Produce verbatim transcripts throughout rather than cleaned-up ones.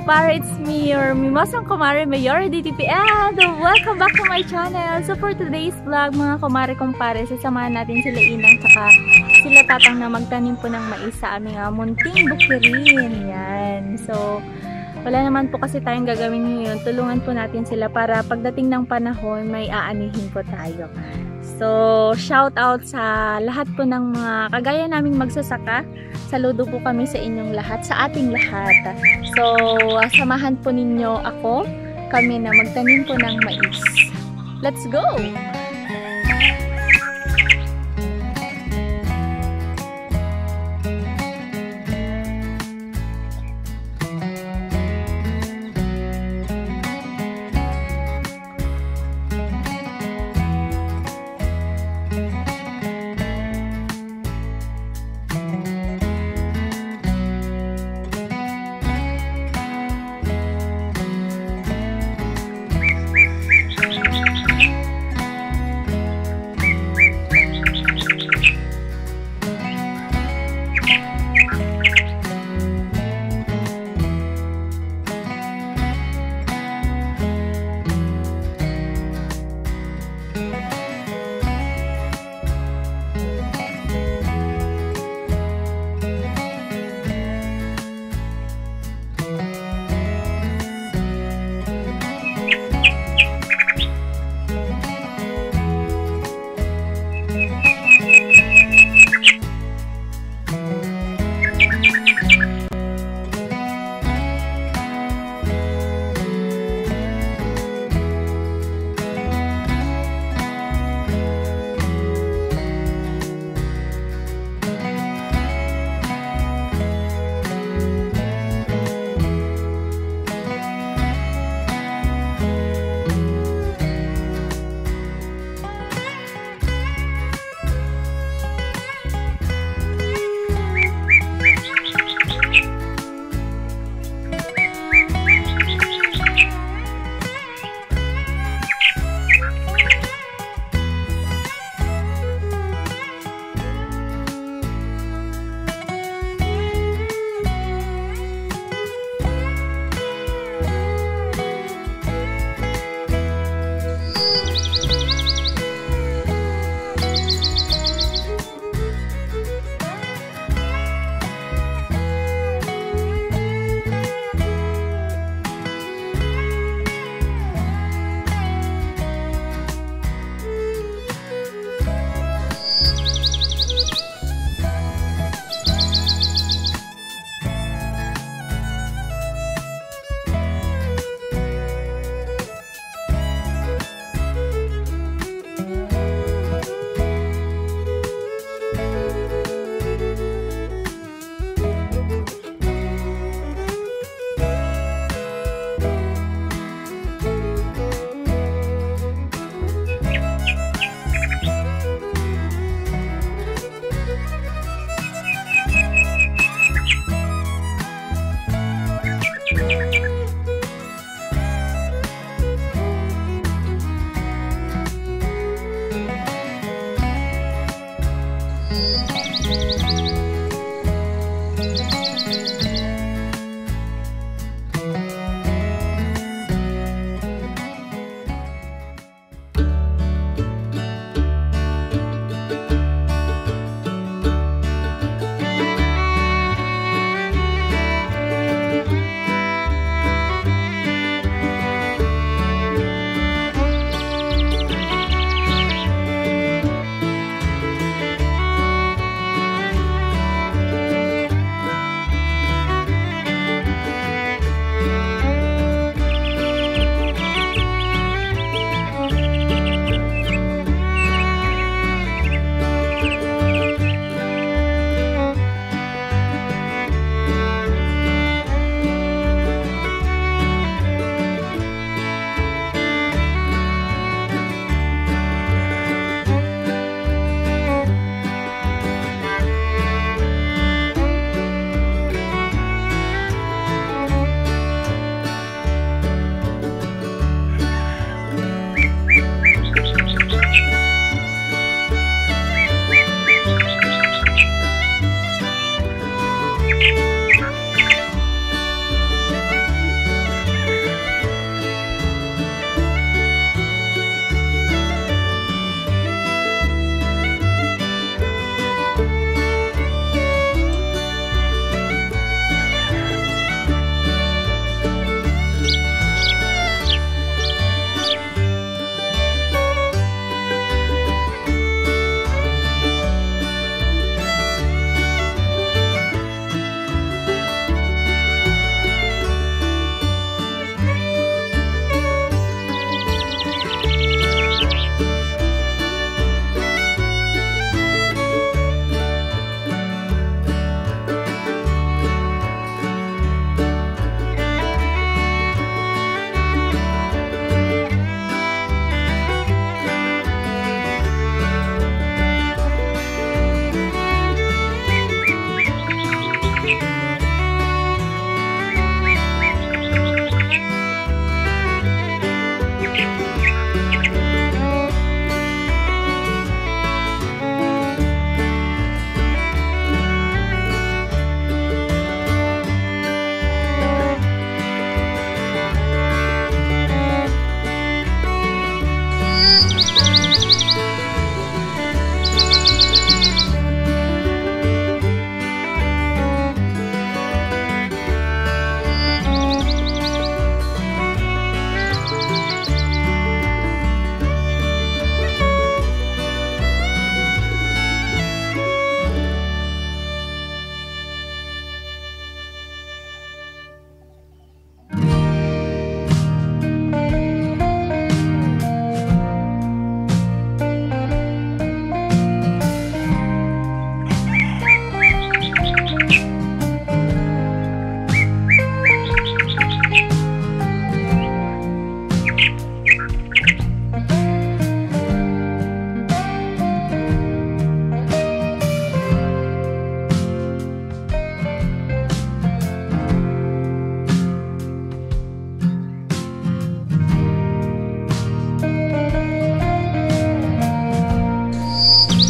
kumpare, it's me, your mimosang kumare, Mayor D T P, and welcome back to my channel. So for today's vlog, mga kumare kumpare, sasamahan natin sila Inang tsaka sila Tatang na magtanim po ng mais sa aming uh, munting bukirin. Yan. So wala naman po kasi tayong gagawin ngayon. Tulungan po natin sila para pagdating ng panahon, may aanihin po tayo. So, shout out sa lahat po ng mga kagaya naming magsasaka. Saludo po kami sa inyong lahat, sa ating lahat. So, samahan po ninyo ako, kami na magtanim po ng mais. Let's go!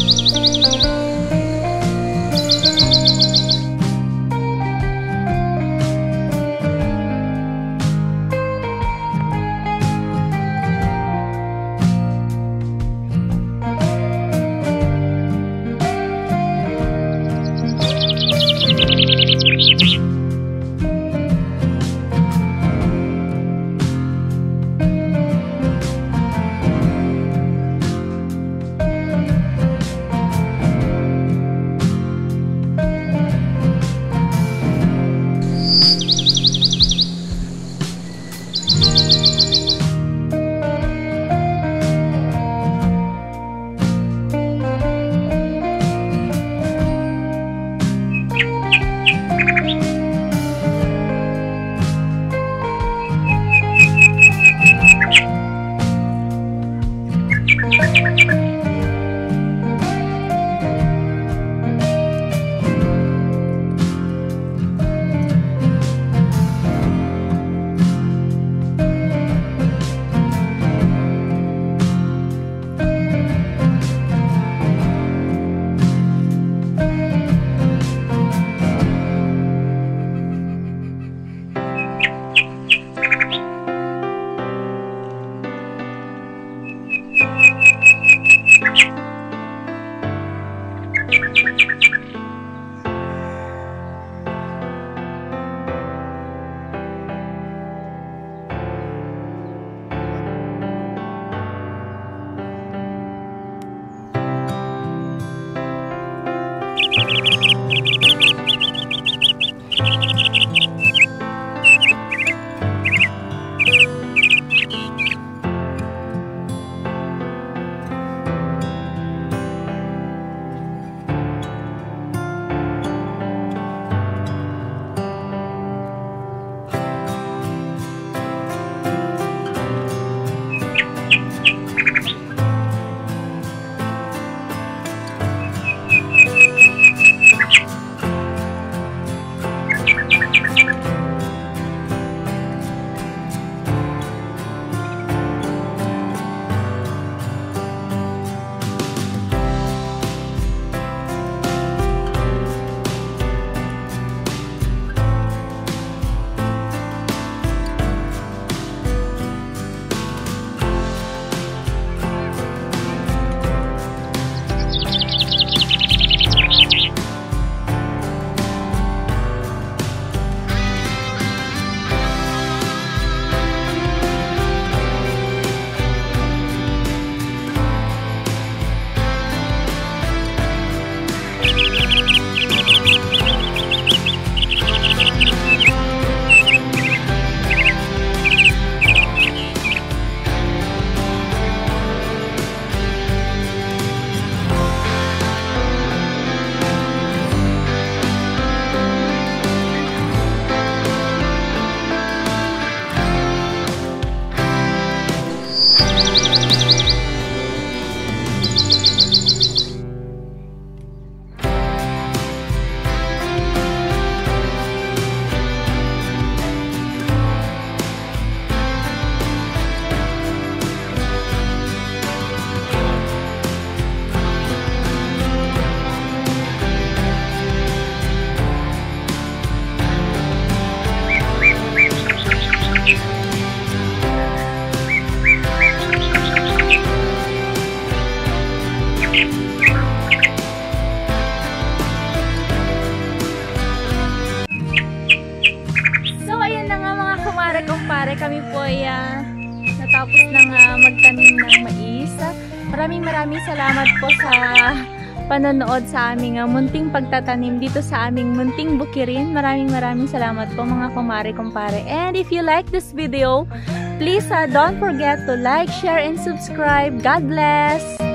kami po ay uh, natapos ng uh, magtanim ng mais. Maraming maraming salamat po sa panonood sa aming uh, munting pagtatanim dito sa aming munting bukirin. Maraming maraming salamat po mga kumare kumpare. And if you like this video, please uh, don't forget to like, share, and subscribe. God bless!